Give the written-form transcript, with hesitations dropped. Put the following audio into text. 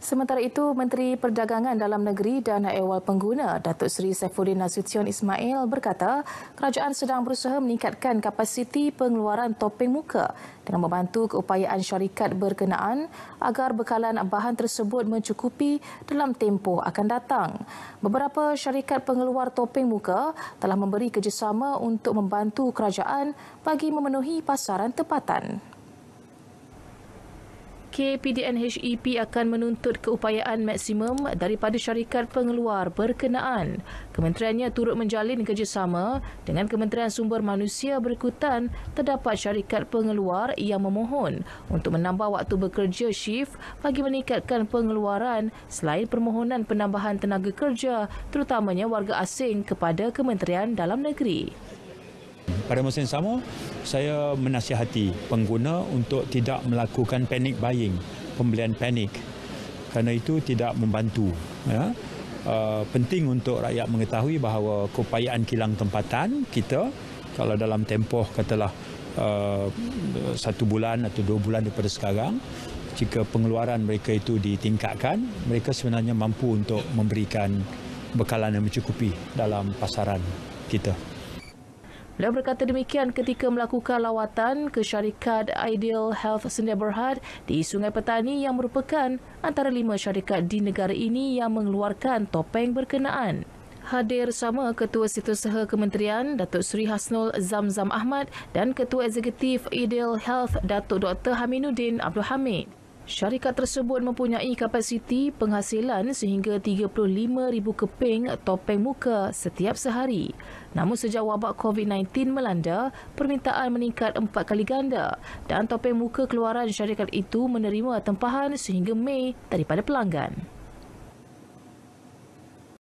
Sementara itu, Menteri Perdagangan Dalam Negeri dan Ehwal Pengguna, Datuk Seri Saifuddin Nasution Ismail berkata, kerajaan sedang berusaha meningkatkan kapasiti pengeluaran topeng muka dengan membantu keupayaan syarikat berkenaan agar bekalan bahan tersebut mencukupi dalam tempoh akan datang. Beberapa syarikat pengeluar topeng muka telah memberi kerjasama untuk membantu kerajaan bagi memenuhi pasaran tempatan. KPDNHEP akan menuntut keupayaan maksimum daripada syarikat pengeluar berkenaan. Kementeriannya turut menjalin kerjasama dengan Kementerian Sumber Manusia berikutan terdapat syarikat pengeluar yang memohon untuk menambah waktu bekerja shift bagi meningkatkan pengeluaran selain permohonan penambahan tenaga kerja terutamanya warga asing kepada Kementerian Dalam Negeri. Pada masa yang sama, saya menasihati pengguna untuk tidak melakukan panic buying, pembelian panik, kerana itu tidak membantu. Penting untuk rakyat mengetahui bahawa keupayaan kilang tempatan kita, kalau dalam tempoh katalah 1 bulan atau 2 bulan daripada sekarang, jika pengeluaran mereka itu ditingkatkan, mereka sebenarnya mampu untuk memberikan bekalan yang mencukupi dalam pasaran kita. Beliau berkata demikian ketika melakukan lawatan ke syarikat Ideal Health Sedia Berhad di Sungai Petani yang merupakan antara 5 syarikat di negara ini yang mengeluarkan topeng berkenaan. Hadir sama Ketua Setiausaha Kementerian Datuk Seri Hasnul Zamzam Ahmad dan Ketua Eksekutif Ideal Health Datuk Dr. Haminuddin Abdul Hamid. Syarikat tersebut mempunyai kapasiti penghasilan sehingga 35,000 keping topeng muka setiap sehari. Namun sejak wabak COVID-19 melanda, permintaan meningkat 4 kali ganda dan topeng muka keluaran syarikat itu menerima tempahan sehingga Mei daripada pelanggan.